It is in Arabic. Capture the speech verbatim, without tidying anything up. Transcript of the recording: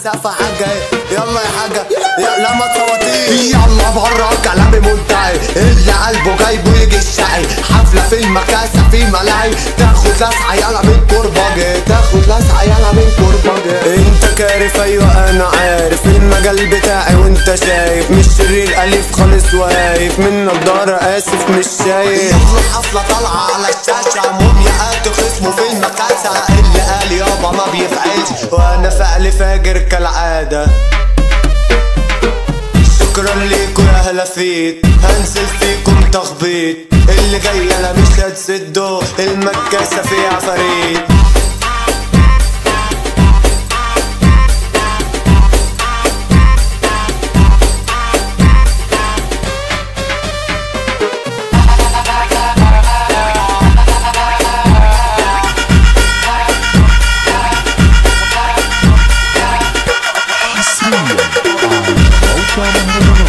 سقف حاجة يلا يا حاجة لا ما تصوتيش يلا برا كلامي منتهي اللي قلبه جايبه يجي الشقي حفلة في المكاسة في ملاهي تاخد لسعة يلا من كرباجي تاخد لسعة يلا من كرباجي انت كارف ايوه انا عارف المجال بتاعي وانت شايف مش شرير اليف خالص واقف من نضارة اسف مش شايف يلا حفلة طالعة على الشاشة مومياءات خصمه في المكاسة اللي قال يابا ما بيفعلش وانا فعل فاجر كالعادة شكرا ليكوا يا هلافيت هنزل فيكم تخبيط اللي جاي انا مش هتسدو المكاسة فيها عفاريت Welcome